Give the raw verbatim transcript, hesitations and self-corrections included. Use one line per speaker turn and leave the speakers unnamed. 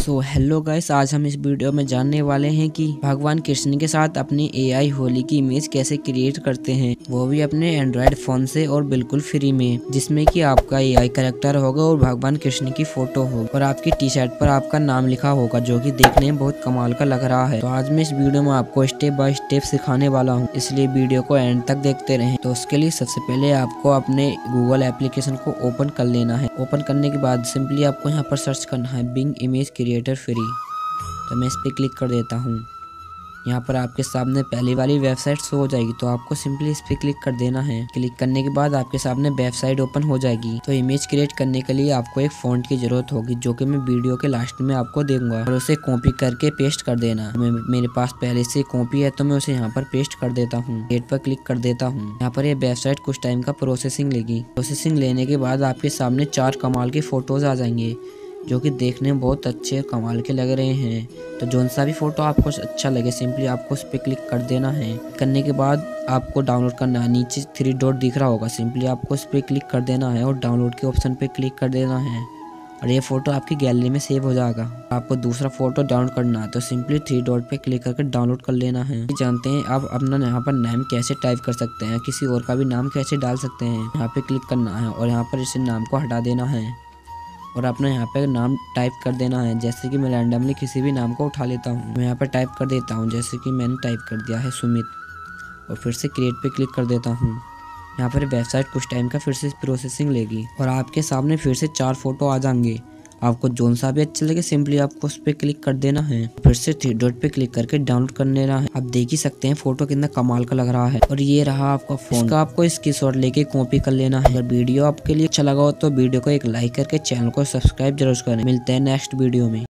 So hello guys, आज हम इस वीडियो में जानने वाले हैं कि भगवान कृष्ण के साथ अपनी एआई होली की इमेज कैसे क्रिएट करते हैं, वो भी अपने एंड्रॉयड फोन से और बिल्कुल फ्री में, जिसमें कि आपका एआई कैरेक्टर होगा और भगवान कृष्ण की फोटो होगी और आपकी टी शर्ट पर आपका नाम लिखा होगा, जो कि देखने में बहुत कमाल का लग रहा है। तो आज मैं इस वीडियो में आपको स्टेप बाय स्टेप सिखाने वाला हूँ, इसलिए वीडियो को एंड तक देखते रहें। तो उसके लिए सबसे पहले आपको अपने गूगल एप्लीकेशन को ओपन कर लेना है। ओपन करने के बाद सिंपली आपको यहाँ पर सर्च करना है बिंग इमेज क्रिएटर फ्री। तो मैं इस पर क्लिक कर देता हूँ। यहाँ पर आपके सामने पहली वाली वेबसाइट शो हो जाएगी, तो आपको सिंपली इस पर क्लिक कर देना है। क्लिक करने के बाद आपके सामने वेबसाइट ओपन हो जाएगी। तो इमेज क्रिएट करने के लिए आपको एक फॉन्ट की जरूरत होगी, जो कि मैं वीडियो के लास्ट में आपको दूंगा, और उसे कॉपी करके पेस्ट कर देना। मैं मेरे पास पहले से कॉपी है, तो मैं उसे यहाँ पर पेस्ट कर देता हूँ। डेट पर क्लिक कर देता हूँ। यहाँ पर ये वेबसाइट कुछ टाइम का प्रोसेसिंग लेगी। प्रोसेसिंग लेने के बाद आपके सामने चार कमाल के फोटोज आ जाएंगे, जो कि देखने में बहुत अच्छे कमाल के लग रहे हैं। तो जोन सा भी फोटो आपको अच्छा लगे, सिंपली आपको उस पर क्लिक कर देना है। करने के बाद आपको डाउनलोड करना है। नीचे थ्री डॉट दिख रहा होगा, सिंपली आपको उस पर क्लिक कर देना है और डाउनलोड के ऑप्शन पे क्लिक कर देना है, और ये फोटो आपकी गैलरी में सेव हो जाएगा। आपको दूसरा फोटो डाउनलोड करना है, तो सिंपली थ्री डॉट पे क्लिक करके डाउनलोड कर लेना है। जानते हैं आप अपना यहाँ पर नाम कैसे टाइप कर सकते हैं, किसी और का भी नाम कैसे डाल सकते हैं। यहाँ पे क्लिक करना है और यहाँ पर इस नाम को हटा देना है और अपना यहाँ पे नाम टाइप कर देना है। जैसे कि मैं रैंडमली किसी भी नाम को उठा लेता हूँ। मैं यहाँ पर टाइप कर देता हूँ, जैसे कि मैंने टाइप कर दिया है सुमित, और फिर से क्रिएट पे क्लिक कर देता हूँ। यहाँ पर वेबसाइट कुछ टाइम का फिर से प्रोसेसिंग लेगी और आपके सामने फिर से चार फोटो आ जाएंगे। आपको जोन सा भी अच्छा लगे, सिंपली आपको उस पर क्लिक कर देना है, फिर से थ्री डॉट पे क्लिक करके डाउनलोड कर लेना है। आप देख ही सकते हैं फोटो कितना कमाल का लग रहा है। और ये रहा आपका फोन। इसका आपको स्क्रीनशॉट लेके कॉपी कर लेना है। अगर वीडियो आपके लिए अच्छा लगा हो तो वीडियो को एक लाइक करके चैनल को सब्सक्राइब जरूर करें। मिलते हैं नेक्स्ट वीडियो में।